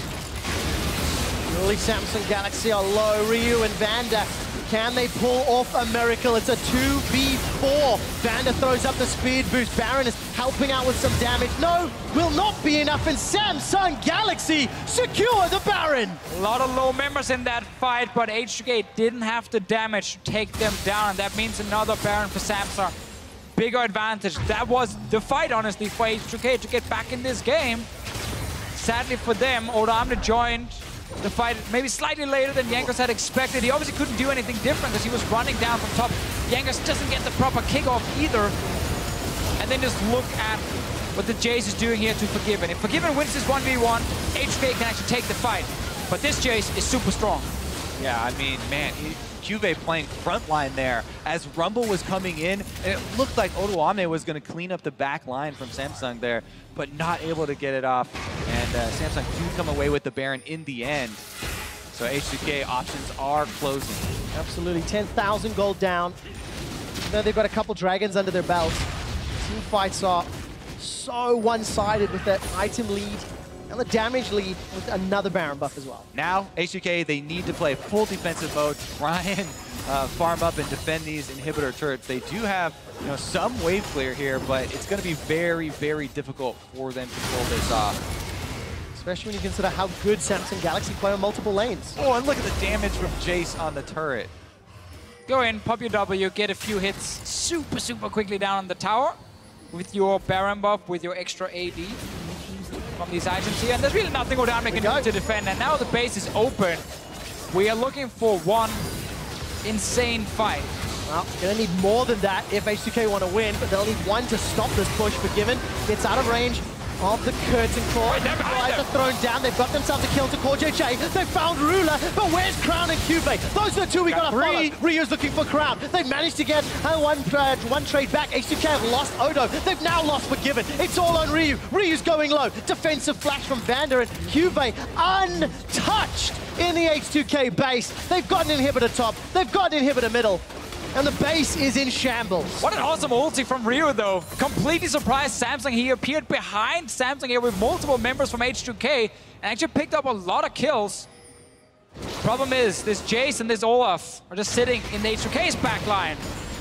Really, Samsung Galaxy are low. Ryu and Vander, can they pull off a miracle? It's a two v four. Vander throws up the speed boost. Baron is helping out with some damage. No, will not be enough, and Samsung Galaxy secure the Baron. A lot of low members in that fight, but H two K didn't have the damage to take them down, and that means another Baron for Samsung. Bigger advantage. That was the fight, honestly, for H two K to get back in this game. Sadly for them, Odamna joined the fight maybe slightly later than Jankos had expected. He obviously couldn't do anything different because he was running down from top. Jankos doesn't get the proper kickoff either. And then just look at what the Jace is doing here to Forgiven. If Forgiven wins this one v one, H two K can actually take the fight. But this Jace is super strong. Yeah, I mean, man, he, Cuvee playing frontline there as Rumble was coming in. And it looked like Odoamne was going to clean up the back line from Samsung there, but not able to get it off. And uh, Samsung do come away with the Baron in the end. So H two K options are closing. Absolutely, ten thousand gold down. Now they've got a couple dragons under their belts. Team fights are so one-sided with that item lead and the damage lead with another Baron buff as well. Now, H two K, they need to play full defensive mode, try and uh, farm up and defend these inhibitor turrets. They do have, you know, some wave clear here, but it's going to be very, very difficult for them to pull this off. Especially when you consider how good Samsung Galaxy play on multiple lanes. Oh, and look at the damage from Jace on the turret. Go in, pop your W, get a few hits super, super quickly down on the tower with your Baron buff, with your extra A D from these items here. And there's really nothing Odamna can do to defend. And now the base is open. We are looking for one insane fight. Well, gonna need more than that if H two K want to win, but they'll need one to stop this push. Forgiven gets out of range of the curtain core. Equalizer thrown down. They've got themselves a kill to Core J J. They found Ruler, but where's Crown and Cuvee? Those are the two we got to follow. Ryu's looking for Crown. They've managed to get uh, one, uh, one trade back. H two K have lost Odo. They've now lost Forgiven. It's all on Ryu. Ryu's going low. Defensive flash from Vander, and Cuvee untouched in the H two K base. They've got an inhibitor top. They've got an inhibitor middle. And the base is in shambles. What an awesome ulti from Ryu, though. Completely surprised Samsung. He appeared behind Samsung here with multiple members from H two K and actually picked up a lot of kills. Problem is, this Jace and this Olaf are just sitting in the H two K's backline.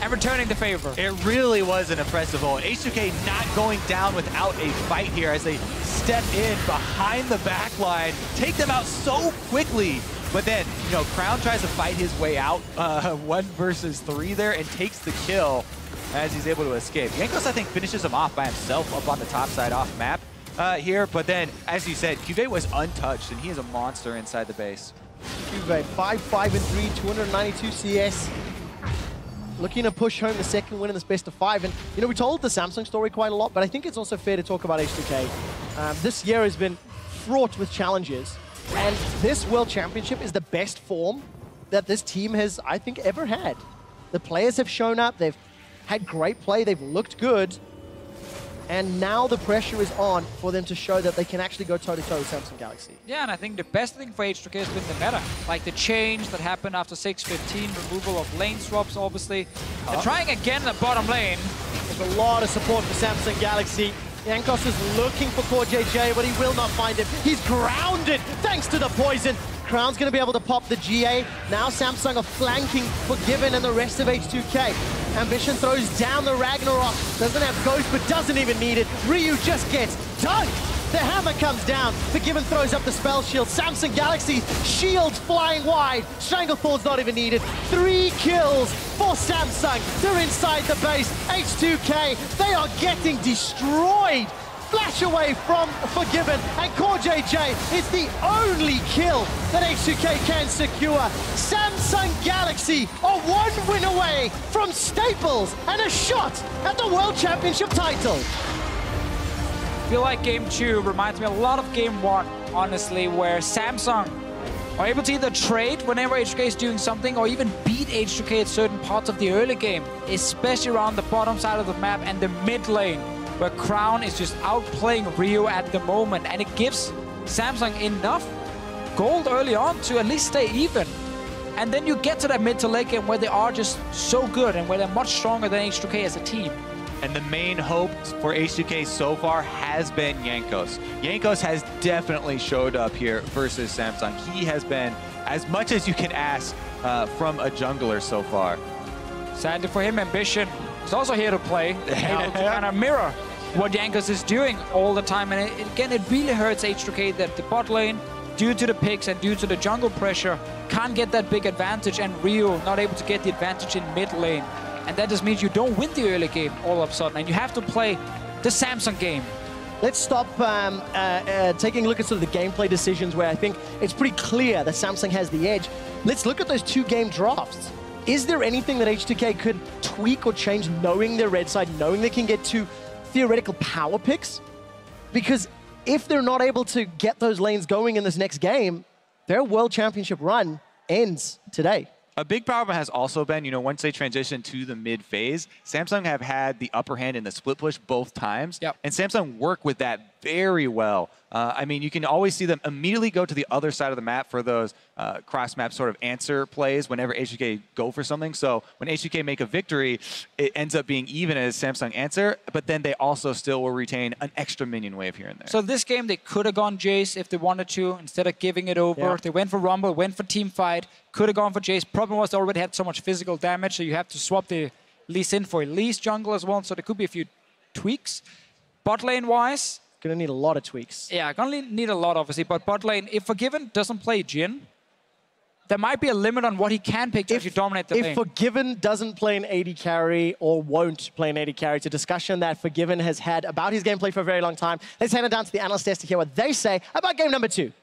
and returning the favor. It really was an impressive ult. H two K not going down without a fight here as they step in behind the back line, take them out so quickly. But then, you know, Crown tries to fight his way out, uh, one versus three there, and takes the kill as he's able to escape. Jankos, I think, finishes him off by himself up on the top side off map uh, here. But then, as you said, Cuvée was untouched, and he is a monster inside the base. Cuvée, five, five, and three, two hundred ninety-two C S. Looking to push home the second win in this best of five. And, you know, we told the Samsung story quite a lot, but I think it's also fair to talk about H two K. Um, this year has been fraught with challenges. And this World Championship is the best form that this team has, I think, ever had. The players have shown up, they've had great play, they've looked good, and now the pressure is on for them to show that they can actually go toe-to-toe with Samsung Galaxy. Yeah, and I think the best thing for H two K has been the meta. Like the change that happened after six fifteen, removal of lane swaps, obviously. They're Oh. trying again in the bottom lane. There's a lot of support for Samsung Galaxy. Jankos is looking for CoreJJ, but he will not find him. He's grounded thanks to the poison. Crown's going to be able to pop the G A. Now Samsung are flanking Forgiven and the rest of H two K. Ambition throws down the Ragnarok. Doesn't have Ghost, but doesn't even need it. Ryu just gets dunked. The hammer comes down. Forgiven throws up the spell shield. Samsung Galaxy shields flying wide. Stranglethorn's not even needed. Three kills for Samsung. They're inside the base. H two K, they are getting destroyed. Flash away from Forgiven, and CoreJJ is the only kill that H two K can secure. Samsung Galaxy are one win away from Staples and a shot at the World Championship title. I feel like game two reminds me a lot of game one, honestly, where Samsung are able to either trade whenever H two K is doing something or even beat H two K at certain parts of the early game, especially around the bottom side of the map and the mid lane, where Crown is just outplaying Ryu at the moment, and it gives Samsung enough gold early on to at least stay even. And then you get to that mid to late game where they are just so good and where they're much stronger than H two K as a team. And the main hope for H two K so far has been Jankos. Jankos has definitely showed up here versus Samsung. He has been as much as you can ask uh, from a jungler so far. Sadly for him, Ambition is also here to play, you know, to kind of mirror what Jankos is doing all the time. And it, again, it really hurts H two K that the bot lane, due to the picks and due to the jungle pressure, can't get that big advantage, and Ryu not able to get the advantage in mid lane. And that just means you don't win the early game all of a sudden, and you have to play the Samsung game. Let's stop um, uh, uh, taking a look at sort of the gameplay decisions where I think it's pretty clear that Samsung has the edge. Let's look at those two game drafts. Is there anything that H two K could tweak or change knowing their red side, knowing they can get two theoretical power picks? Because if they're not able to get those lanes going in this next game, their World Championship run ends today. A big problem has also been, you know, once they transition to the mid phase, Samsung have had the upper hand in the split push both times. Yep. And Samsung work with that very well. Uh, I mean, you can always see them immediately go to the other side of the map for those uh, cross-map sort of answer plays whenever H two K go for something. So when H two K make a victory, it ends up being even as Samsung answer, but then they also still will retain an extra minion wave here and there. So this game, they could have gone Jace if they wanted to, instead of giving it over. Yeah. They went for Rumble, went for team fight, could have gone for Jace. Problem was they already had so much physical damage, so you have to swap the Lee Sin for Lee's jungle as well, so there could be a few tweaks. Bot lane-wise, Gonna need a lot of tweaks. yeah, gonna need a lot, obviously, but bot lane, if Forgiven doesn't play Jhin, there might be a limit on what he can pick to actually dominate the if lane. Forgiven doesn't play an A D carry or won't play an A D carry, it's a discussion that Forgiven has had about his gameplay for a very long time. Let's hand it down to the analyst desk to hear what they say about game number two.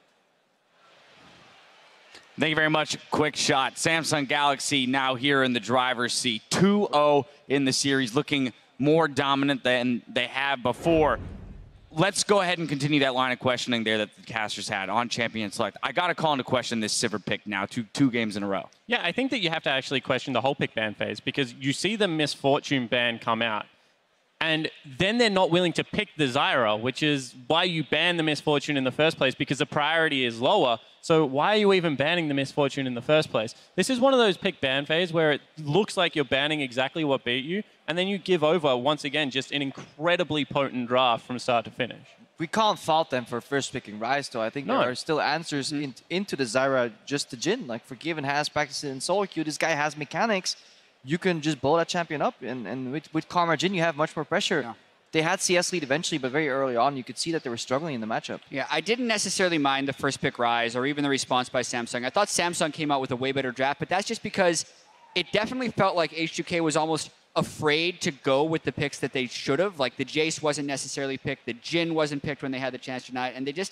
Thank you very much. Quick shot. Samsung Galaxy now here in the driver's seat. two oh in the series, looking more dominant than they have before. Let's go ahead and continue that line of questioning there that the casters had on Champion Select. I got to call into question this Sivir pick now, two, two games in a row. Yeah, I think that you have to actually question the whole pick ban phase, because you see the Misfortune ban come out, and then they're not willing to pick the Zyra, which is why you ban the Misfortune in the first place, because the priority is lower. So why are you even banning the Misfortune in the first place? This is one of those pick ban phase where it looks like you're banning exactly what beat you, and then you give over, once again, just an incredibly potent draft from start to finish. We can't fault them for first picking Ryze, though. I think No. there are still answers in, into the Zyra, just the Jhin. Like, Forgiven has practiced it in solo queue. This guy has mechanics. you can just blow that champion up. And, and with, with Karma Jin, you have much more pressure. Yeah. They had C S lead eventually, but very early on, you could see that they were struggling in the matchup. Yeah, I didn't necessarily mind the first pick Rise or even the response by Samsung. I thought Samsung came out with a way better draft, but that's just because it definitely felt like H two K was almost afraid to go with the picks that they should have. Like the Jace wasn't necessarily picked, the Jin wasn't picked when they had the chance tonight, and they just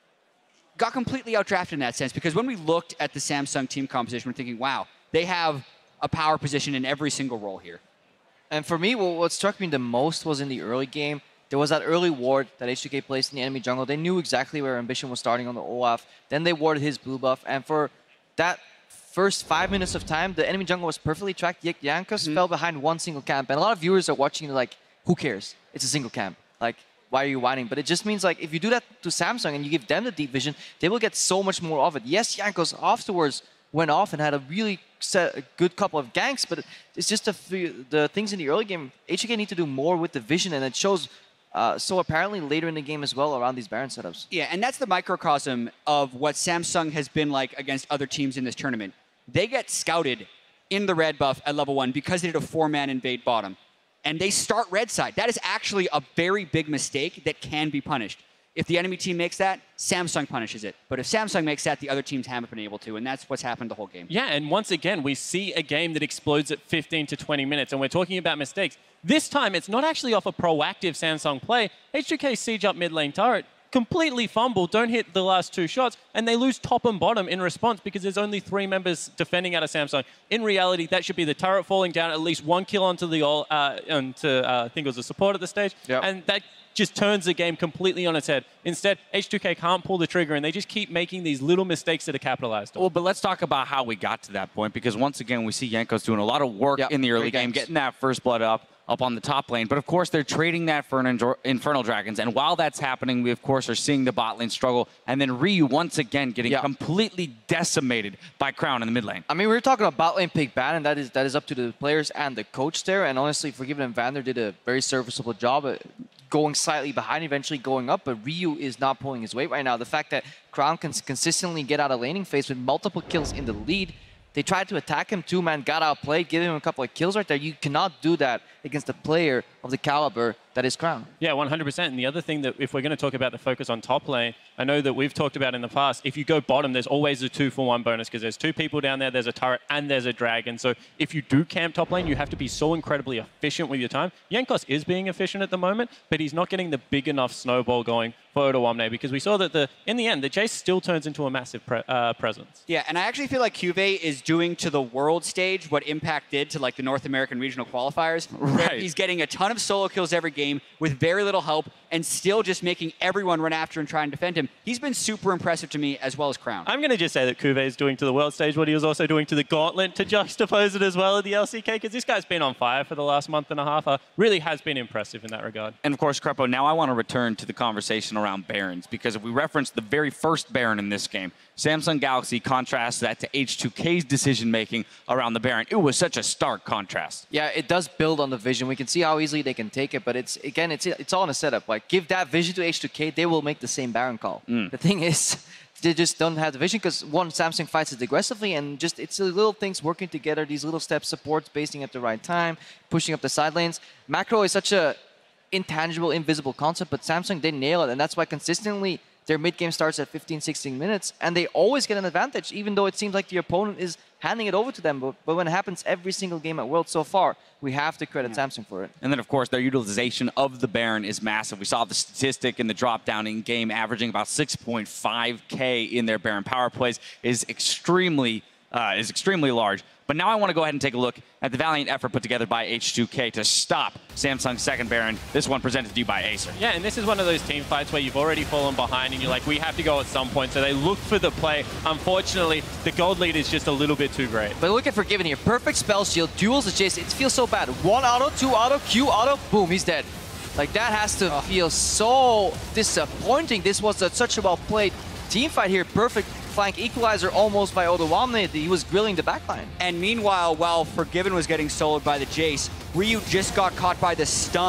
got completely outdrafted in that sense. Because when we looked at the Samsung team composition, we're thinking, wow, they have a power position in every single role here. And for me, what, what struck me the most was in the early game. There was that early ward that H two K placed in the enemy jungle. They knew exactly where Ambition was starting on the Olaf. Then they warded his blue buff. And for that first five minutes of time, the enemy jungle was perfectly tracked. Yet Jankos mm-hmm. fell behind one single camp. And a lot of viewers are watching like, who cares? It's a single camp. Like, why are you whining? But it just means like, if you do that to Samsung and you give them the deep vision, they will get so much more of it. Yes, Jankos afterwards went off and had a really set, a good couple of ganks, but it's just the, the things in the early game. H two K need to do more with the vision, and it shows uh, so apparently later in the game as well around these Baron setups. Yeah, and that's the microcosm of what Samsung has been like against other teams in this tournament. They get scouted in the red buff at level one because they did a four-man invade bottom, and they start red side. That is actually a very big mistake that can be punished. If the enemy team makes that, Samsung punishes it. But if Samsung makes that, the other teams haven't been able to, and that's what's happened the whole game. Yeah, and once again, we see a game that explodes at fifteen to twenty minutes, and we're talking about mistakes. This time, it's not actually off a proactive Samsung play. H two K siege up mid lane turret, completely fumble, don't hit the last two shots, and they lose top and bottom in response because there's only three members defending out of Samsung. In reality, that should be the turret falling down, at least one kill onto the all, uh, onto, uh, I think it was the support at the stage, yep. and that just turns the game completely on its head. Instead, H two K can't pull the trigger, and they just keep making these little mistakes that are capitalized on. Well, but let's talk about how we got to that point, because once again, we see Jankos doing a lot of work yep. in the early Great game, games. getting that first blood up, up on the top lane. But of course, they're trading that for an Infernal Dragons. And while that's happening, we of course are seeing the bot lane struggle. And then Ryu once again getting yep. completely decimated by Crown in the mid lane. I mean, we were talking about bot lane pick ban, and that is that is up to the players and the coach there. And honestly, Forgiven and Vander did a very serviceable job at going slightly behind, eventually going up. But Ryu is not pulling his weight right now. The fact that Crown can consistently get out of laning phase with multiple kills in the lead. They tried to attack him, two man got outplayed, giving him a couple of kills right there. You cannot do that against a player of the caliber that is Crown. Yeah, one hundred percent. And the other thing that, if we're going to talk about the focus on top lane, I know that we've talked about in the past, if you go bottom, there's always a two for one bonus because there's two people down there, there's a turret, and there's a dragon. So if you do camp top lane, you have to be so incredibly efficient with your time. Jankos is being efficient at the moment, but he's not getting the big enough snowball going for Odoamne because we saw that the in the end, the Jace still turns into a massive pre uh, presence. Yeah, and I actually feel like Cuvée is doing to the world stage what Impact did to like the North American regional qualifiers. Right. He's getting a ton of solo kills every game with very little help and still just making everyone run after and try and defend him. He's been super impressive to me as well as Crown. I'm going to just say that Cuvée is doing to the world stage what he was also doing to the Gauntlet to juxtapose it as well at the L C K because this guy's been on fire for the last month and a half. Uh, really has been impressive in that regard. And of course, Krepo, now I want to return to the conversation around Barons because if we reference the very first Baron in this game, Samsung Galaxy contrasts that to H two K's decision-making around the Baron. It was such a stark contrast. Yeah, it does build on the vision. We can see how easily they can take it, but it's again, it's it's all in a setup. Like, give that vision to H two K, they will make the same Baron call. Mm. The thing is, they just don't have the vision because one, Samsung fights it aggressively, and just it's the little things working together, these little steps, support spacing at the right time, pushing up the side lanes. Macro is such a intangible, invisible concept, but Samsung, they nail it, and that's why consistently their mid-game starts at fifteen, sixteen minutes, and they always get an advantage, even though it seems like the opponent is handing it over to them. But, but when it happens every single game at World so far, we have to credit yeah. Samsung for it. And then, of course, their utilization of the Baron is massive. We saw the statistic in the drop-down in-game, averaging about six point five K in their Baron power plays, is extremely, uh, is extremely large. But now I want to go ahead and take a look at the valiant effort put together by H two K to stop Samsung's second Baron. This one presented to you by Acer. Yeah, and this is one of those team fights where you've already fallen behind and you're like, we have to go at some point. So they look for the play. Unfortunately, the gold lead is just a little bit too great. But look at Forgiven here. Perfect spell shield, duels the Jace. It feels so bad. One auto, two auto, Q auto, boom, he's dead. Like, that has to oh. feel so disappointing. This was a, such a well-played team fight here. Perfect flank equalizer almost by Odoamne. He was grilling the backline. And meanwhile, while Forgiven was getting soloed by the Jace, Ryu just got caught by the stun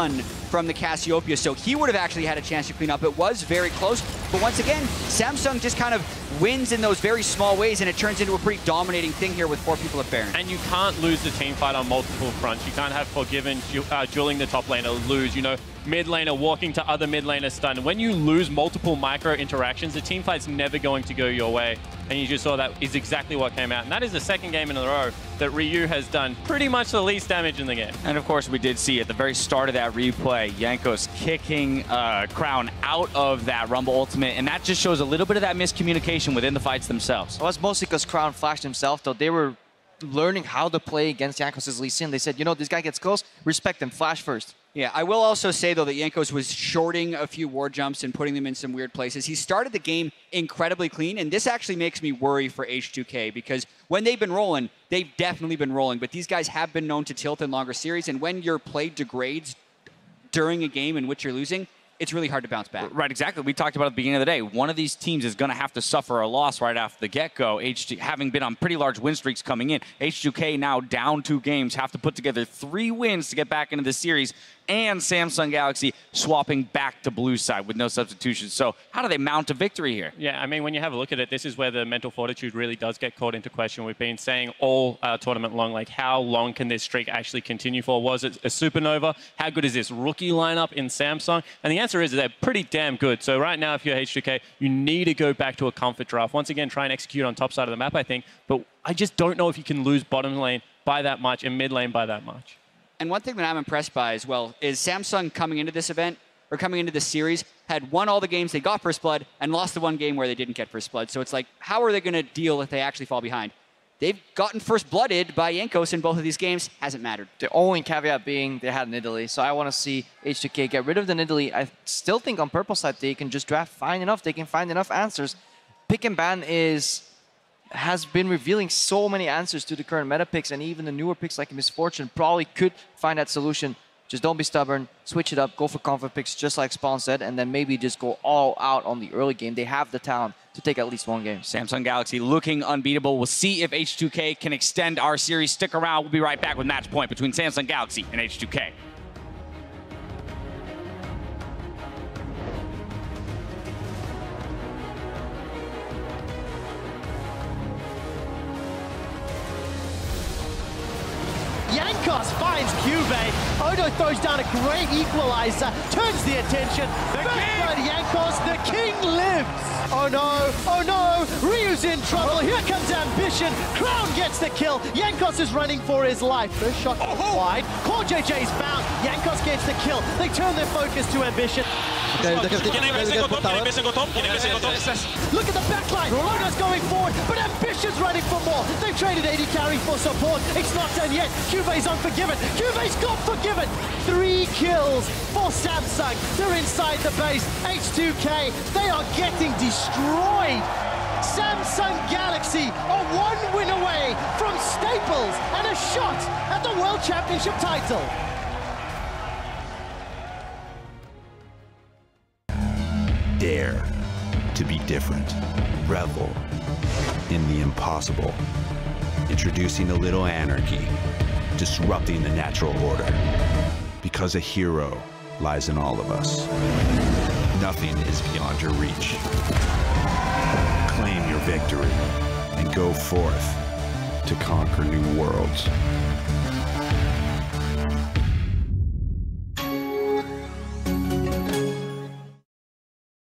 from the Cassiopeia, so he would have actually had a chance to clean up. It was very close, but once again, Samsung just kind of wins in those very small ways, and it turns into a pretty dominating thing here with four people at Baron. And you can't lose the team fight on multiple fronts. You can't have Forgiven uh, dueling the top laner, lose, you know, mid laner walking to other mid laner stun. When you lose multiple micro interactions, the team fight's never going to go your way. And you just saw that is exactly what came out. And that is the second game in a row that Ryu has done pretty much the least damage in the game. And of course, we did see at the very start of that replay, Jankos kicking uh, Crown out of that Rumble Ultimate. And that just shows a little bit of that miscommunication within the fights themselves. Well, it's mostly because Crown flashed himself, though. They were learning how to play against Jankos' Lee Sin. They said, you know, this guy gets close, respect him, flash first. Yeah, I will also say, though, that Jankos was shorting a few war jumps and putting them in some weird places. He started the game incredibly clean, and this actually makes me worry for H two K, because when they've been rolling, they've definitely been rolling, but these guys have been known to tilt in longer series, and when your play degrades during a game in which you're losing, it's really hard to bounce back. Right, exactly. We talked about at the beginning of the day. One of these teams is going to have to suffer a loss right after the get-go. H two, having been on pretty large win streaks coming in, H two K now down two games, have to put together three wins to get back into the series, and Samsung Galaxy swapping back to blue side with no substitutions. So how do they mount a victory here? Yeah, I mean, when you have a look at it, this is where the mental fortitude really does get called into question. We've been saying all uh, tournament long, like, how long can this streak actually continue for? Was it a supernova? How good is this rookie lineup in Samsung? And the answer is they're pretty damn good. So right now, if you're H two K, you need to go back to a comfort draft. Once again, try and execute on top side of the map, I think. But I just don't know if you can lose bottom lane by that much and mid lane by that much. And one thing that I'm impressed by as well is Samsung coming into this event, or coming into this series, had won all the games they got First Blood and lost the one game where they didn't get First Blood. So it's like, how are they going to deal if they actually fall behind? They've gotten First Blooded by Jankos in both of these games. Hasn't mattered. The only caveat being they had Nidalee. So I want to see H two K get rid of the Nidalee. I still think on purple side they can just draft fine enough. They can find enough answers. Pick and ban is has been revealing so many answers to the current meta picks, and even the newer picks like Misfortune probably could find that solution. Just don't be stubborn, switch it up, go for comfort picks just like Spawn said, and then maybe just go all out on the early game. They have the talent to take at least one game. Samsung Galaxy looking unbeatable. We'll see if H two K can extend our series. Stick around. We'll be right back with match point between Samsung Galaxy and H two K. Jankos finds Cuvee. Odo throws down a great equalizer, turns the attention. The king! But Jankos, the king lives. Oh no, oh no, Ryu's in trouble. Here comes Ambition. Crown gets the kill. Jankos is running for his life. First shot oh. wide. Core J J's bound. Jankos gets the kill. They turn their focus to Ambition. Okay, look at the backline. Odo's going forward, but Ambition's running for more. They've traded A D carry for support. It's not done yet. Cuvee's unforgiven. Cuvee's got forgiven. Three kills for Samsung. They're inside the base. H two K, they are getting destroyed. Samsung Galaxy are one win away from Staples and a shot at the World Championship title. Dare to be different. Revel in the impossible. Introducing a little anarchy. Disrupting the natural order. Because a hero lies in all of us. Nothing is beyond your reach. Claim your victory and go forth to conquer new worlds.